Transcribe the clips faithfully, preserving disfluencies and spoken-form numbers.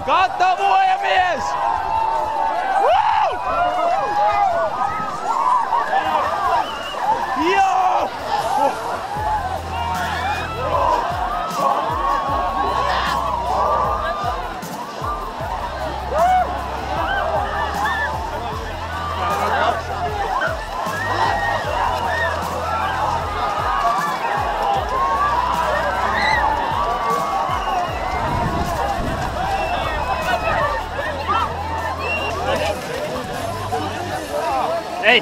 Gatavojamies! Hey!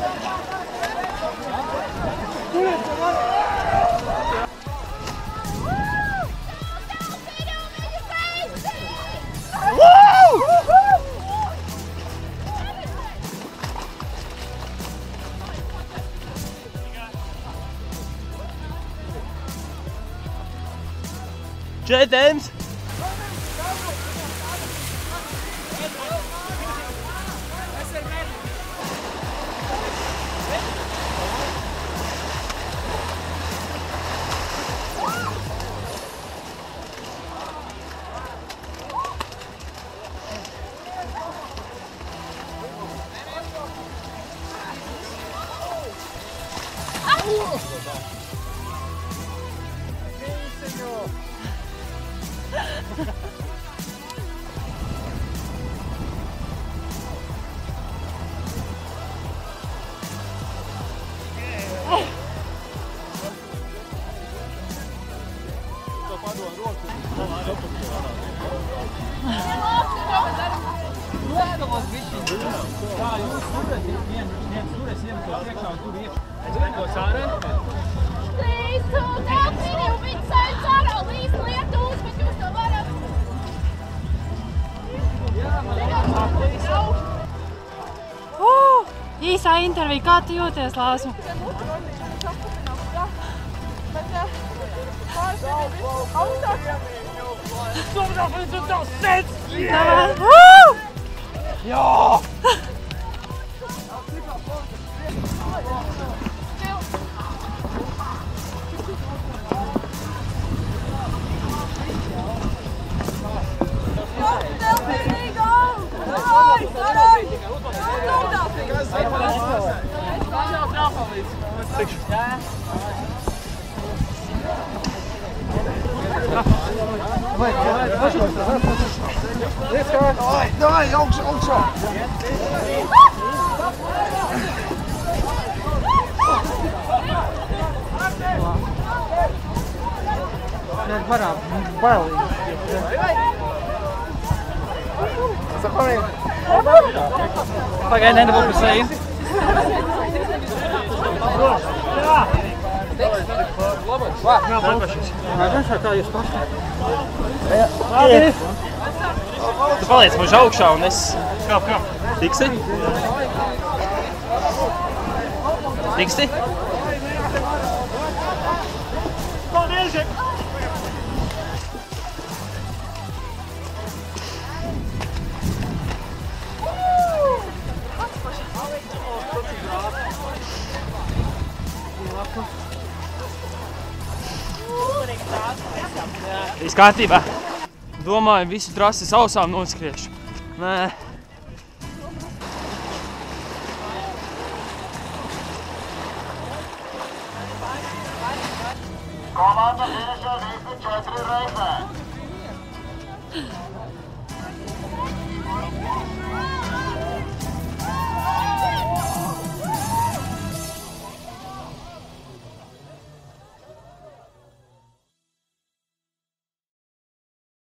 Četens! Trīs cūkdelfīni un viņi sēž ārā līdz Lietuvas, bet jūs to varat. Uh, īsā intervija, kā tu jūties, Lāsma? Cūkdelfīns un tavs sencis! Jā! Давай, давай, augšā, augšā! Nē, varām, bailīgi. Sapamiem. Pagaid, nedabū pa seju. Nākašā, kā jūs paši? Tu paliec mums augšā un es... Kāp, kāp. Tiksi? Tiksi? Paldies! Viss kārtībā. Domāju, visu trasi sausām noskriešu. Nē. Komanda finišē visi četri reizē.